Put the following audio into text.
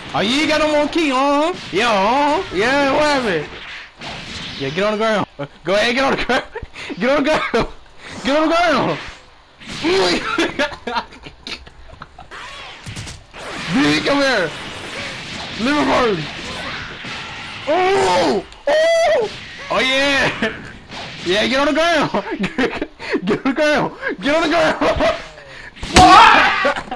Oh, you ain't got no more key, Yeah, yeah, what happened? Yeah, get on the ground. Go ahead, get on the ground. Get on the ground. Get on the ground. B, come here. Liverpool. Oh, oh, oh yeah. Yeah, get on the ground. Get on the ground. Get on the ground.